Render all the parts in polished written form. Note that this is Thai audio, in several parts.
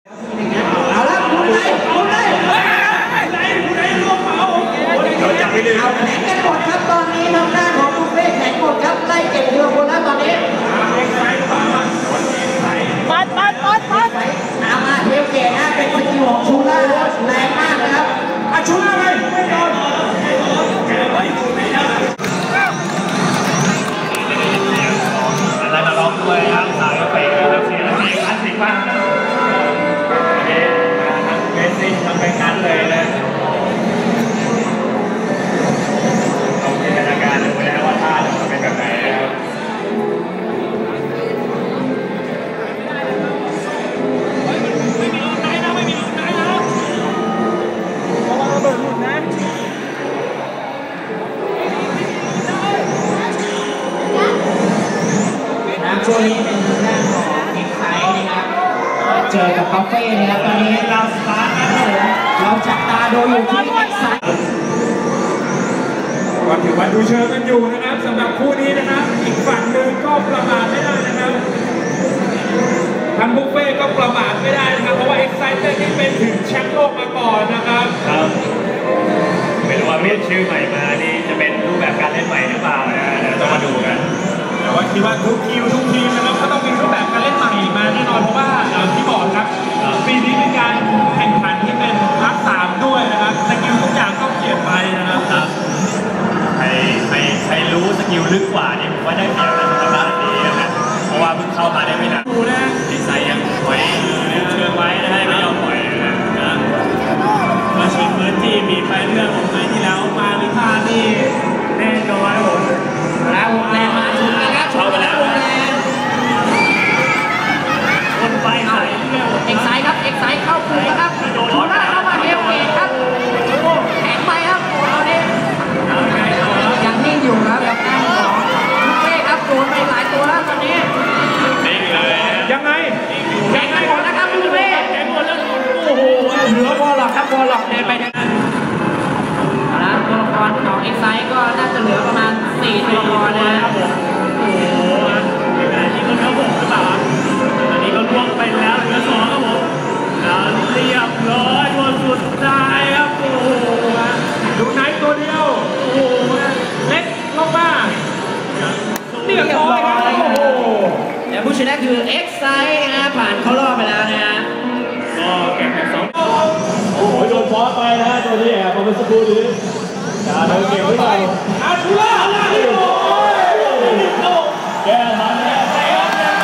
เอาละคุณไหนเราจับไปเลยเอาแข่งกันหมดครับตอนนี้ทางด้านของบุฟเฟ่แข่งหมดครับไล่เก็บเรือคนแล้วตอนนี้ปัดเอามาเทลเกตนะเป็นสกิลของชูล่าแรงมากนะครับชูล่าเลยไม่โดนอะไรมาร้องด้วยครับสายกาแฟครับเสียงคลาสสิกมากนะทั้งเบสิกทั้งเป็นกันเลยนะเราจินตนาการดูแล้วว่าท่าจะเป็นแบบไหนนะครับช่วงนี้เป็นหน้าของเอ็กไซนะครับเจอกับคาเฟ่นะครับตอนนี้เราจับตาดูอยู่ที่เอ็กไซก็ถือว่าดูเชิงกันอยู่นะครับสำหรับคู่นี้นะครับอีกฝั่งหนึ่งก็ประมาทไม่ได้นะครับทางบุฟเฟ่ก็ประมาทไม่ได้นะครับเพราะว่าเอ็กไซเตอร์นี่เป็นถึงแชมป์โลกมาก่อนนะครับครับไม่รู้ว่าเปลี่ยนชื่อใหม่มานี่จะเป็นรูปแบบการเล่นใหม่หรือเปล่านะเดี๋ยวต้องมาดูกันแต่ว่าคิดว่าทุกทีมนะครับก็ต้องมีรูปแบบการเล่นใหม่มาแน่นอนเพราะว่าที่บอกครับปีนี้เป็นการแข่งขันที่เป็นพาร์ท 3ด้วยนะครับสกิลทุกอย่างต้องเปลี่ยนไปนะครับใครรู้สกิลลึกกว่านี่ผมว่าได้เปรียบในสถานนี้นะเพราะว่าเพิ่งเข้ามาได้ไม่นานดูนะดีไซน์ยังถอยเชื่อไว้นะไม่ยอมปล่อยนะมาชิงพื้นที่มีไปเรื่องของตัวที่แล้วมาลิพานี่แน่นอนผมแล้ววงแรงมาถึงนะครับเข้าไปแล้วคนไปหายเอ็กไซครับเอ็กไซเข้าคืนนะครับชูล่าเข้ามาเทลเกตครับแข็งไปครับตอนนี้ยังนิ่งอยู่ครับแบบนั่งของบุฟเฟ่ครับโดนไปหลายตัวแล้วตอนนี้นิ่งเลยยังไงแข่งกันหมดนะครับบุฟเฟ่แข่งหมดแล้วโอ้โหเหลือวอลล็อกครับวอลล็อกเดินไปเดินแล้วตัวละครของเอ็กไซก็น่าจะเหลือประมาณ4ตัวละครนะครับโอ้โหนี่ก็เท่าผมหรือเปล่าอันนี้ก็ล่วงไปแล้วเหลือ2ครับผมเรียบร้อยตัวสุดท้ายครับโอ้โหดูไหนตัวเดียวโอ้โหเล็กลงมาเรียบร้อยครับโอ้โหและผู้ชนะคือเอ็กไซนะผ่านเข้ารอบไปแล้วนะฮะก็แข่งกัน2โอ้โหโดนฟอสไปนะตัวนี้แอบมาเป็นสกูลนี้จะเดินเก็บไว้ก่อนชูล่าโอ้ยแกทันแล้วไปครับ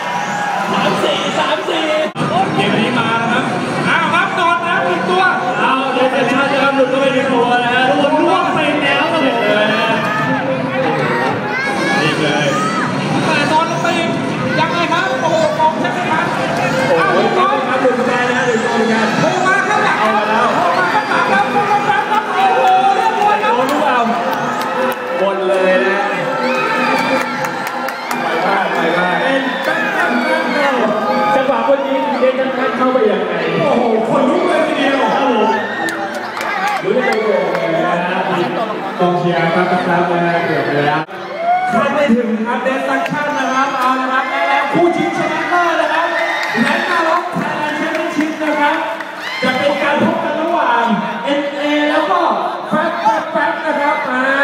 3-4เกมนี้มาแล้วครับครับโดนนะ1ตัวเอาเดนเซนชั่นจะหลุดเข้าไปในตัวนะโดนล่วงไปแล้วครับผมนี่เลยแต่ตอนตียังไงครับโอ้โหกองใช่ไหมครับโอ้โหครับหลุดไปนะหลุดตัวกันโผล่มาข้างหลังเอาแล้วโผล่มาข้างหลังครับโอ้โหเรียบร้อยครับโดนลูกเอาบนเลยนะไปบ้านจังหวะวันนี้เดนทันเข้าไปอย่างไรโอ้โหคนลุกเลยทีเดียวครับผมรู้ได้เลยนะกองเชียร์ครับนะเกือบเลยครับคาดไม่ถึงครับเดนซักชั่นนะครับเอาละครับแล้วคู่ชิงชนะเลิศนะครับแลนด์นาล็อกไทยแลนด์แชมเปี้ยนชิพนะครับจะเป็นการพบกันระหว่าง NA แล้วก็แฟบนะครับ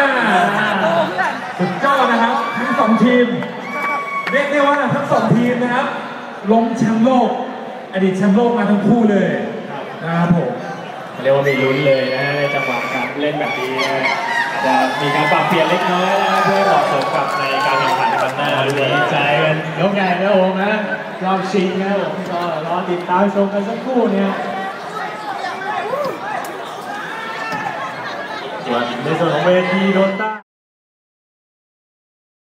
สุดยอดนะครับทั้ง2ทีมเรียกได้ว่าทั้ง2ทีมนะครับล้มแชมป์โลกอดีตแชมป์โลกมาทั้งคู่เลยนะครับผมเรียกว่ามีลุ้นเลยนะในจังหวะการเล่นแบบนี้อาจจะมีการปรับเปลี่ยนเล็กน้อยนะเพื่อเหมาะสมกับในการแข่งขันในครั้งหน้าดีใจกันยกใหญ่นะผมนะรอบชิงนะผมก็รอติดตามชมกันสักครู่เนี่ยส่วนในส่วนของเวทีโดนต้า